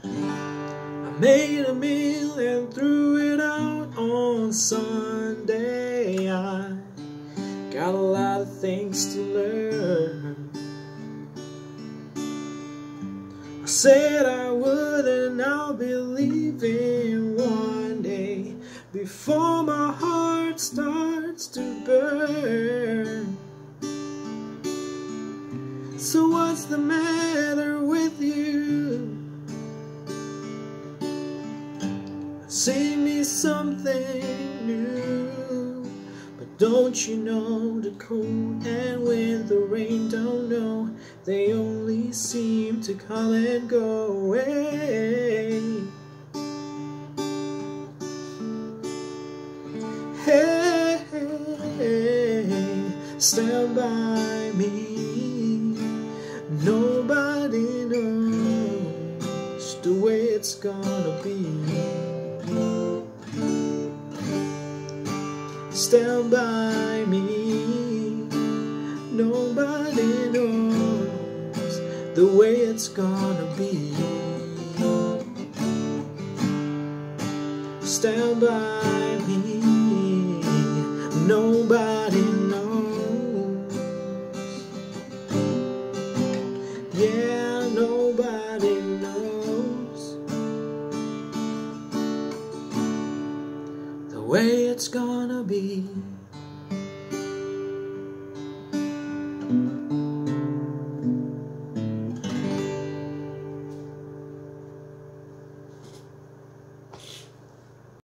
I made a meal and threw it out on Sunday. I got a lot of things to learn. I said I would, and I'll be leaving one day before my heart starts to burn. So what's the matter with you? Sing me something new. But don't you know the cold and wind, the rain don't know, they only seem to come and go away. Hey, stand by me. Nobody knows the way it's gonna be. Stand by me. Nobody knows the way it's gonna be. Stand by me. Nobody knows. Yeah, nobody knows the way it's gonna be.